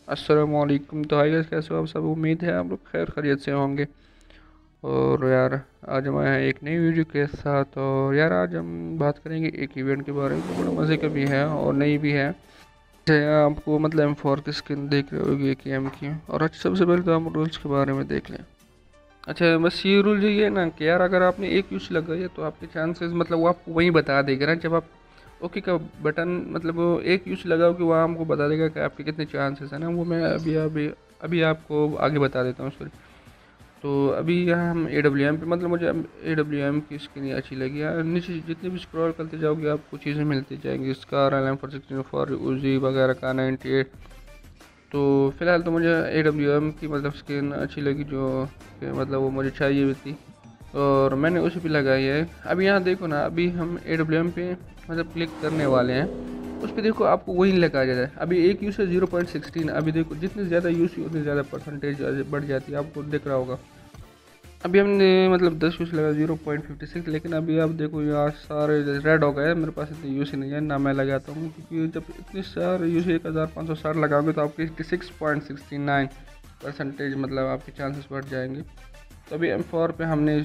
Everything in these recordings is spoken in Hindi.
अस्सलामुअलैकुम। तो हाय गाइस, कैसे हो आप सब? उम्मीद है आप लोग खैर खैरियत से होंगे। और यार, आज हम आए हैं एक नई वीडियो के साथ। और यार, आज हम बात करेंगे एक इवेंट के बारे में जो बड़ा मज़े का भी है और नई भी है। जैसे आपको मतलब M4 की स्किन देख रहे होगी एक एम की। और अच्छा, सबसे पहले तो हम रूल्स के बारे में देख लें। अच्छा, बस ये रूल जो ये ना कि यार, अगर आपने एक यूज लगाई है तो आपके चांसेस मतलब वो आपको वहीं बता देगा ना, जब आप ओके का बटन मतलब वो एक यूज लगाओ कि वहाँ हमको बता देगा कि आपके कितने चांसेस हैं ना। वो मैं अभी अभी अभी आपको आगे बता देता हूँ, सॉरी। तो अभी यहाँ हम AWM पे मतलब मुझे AWM की स्किन अच्छी लगी है। नीचे जितने भी स्क्रॉल करते जाओगे आपको चीज़ें मिलती जाएंगी, इसका LM464 उजी वगैरह का 98। तो फ़िलहाल तो मुझे AWM की मतलब स्किन अच्छी लगी, जो कि मतलब वो मुझे चाहिए भी थी और मैंने उसे भी लगाई है। अभी यहाँ देखो ना, अभी हम AWM पे मतलब क्लिक करने वाले हैं। उस पर देखो आपको वही लगा जाता है। अभी एक यूज़ है 0.16। अभी देखो जितनी ज़्यादा यूज़ उतनी ज़्यादा परसेंटेज बढ़ जाती है, आपको दिख रहा होगा। अभी हमने मतलब 10 यूज़ लगा 0.56, लेकिन अभी आप देखो यार सारे रेड हो गए। मेरे पास इतने यूज़ ही नहीं है ना, मैं लगाता हूँ क्योंकि जब इतने सारे यूज़ 1560 लगाओगे तो आपके 6.69 परसेंटेज मतलब आपके चांसेस बढ़ जाएंगे। तो अभी M4 पे हमने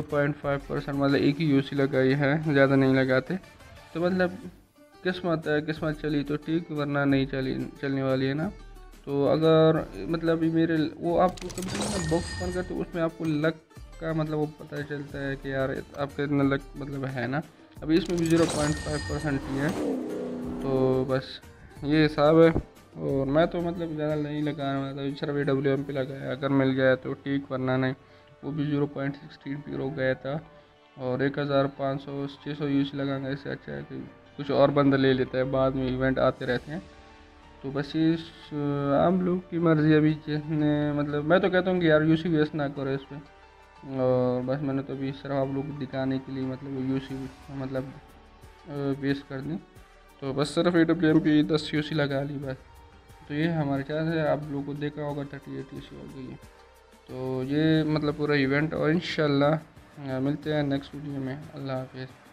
0.5% मतलब एक ही यूसी लगाई है, ज़्यादा नहीं लगाते। तो मतलब किस्मत है, किस्मत चली तो ठीक, वरना नहीं चलने वाली है ना। तो अगर मतलब अभी मेरे वो आपको कभी कभी ना बॉक्स ओपन करते तो उसमें आपको लक का मतलब वो पता चलता है कि यार आपका इतना लक मतलब है ना। अभी इसमें भी 0.5% ही है। तो बस ये हिसाब है। और मैं तो मतलब ज़्यादा नहीं लगाने वाला था, सिर्फ AWM पे लगाया। अगर मिल गया तो ठीक, वरना नहीं। वो भी 0.16 पे रुक गया था। और 1500 600 यूज लगाना इससे अच्छा है कि कुछ और बंदा ले लेता है, बाद में इवेंट आते रहते हैं। तो बस ये आम लोग की मर्ज़ी। अभी जिसने मतलब मैं तो कहता हूँ कि यार यूसी वेस्ट ना करो इस पर। और बस मैंने तो अभी सिर्फ आप लोग को दिखाने के लिए मतलब यूसी मतलब वेस्ट कर दी। तो बस सिर्फ AWM पे 10 यूसी लगा ली बस। तो ये हमारे चांस है। आप लोगों को देखा होगा 38 यूसी हो गई है। तो ये मतलब पूरा इवेंट। और इंशाल्लाह मिलते हैं नेक्स्ट वीडियो में। अल्लाह हाफिज़।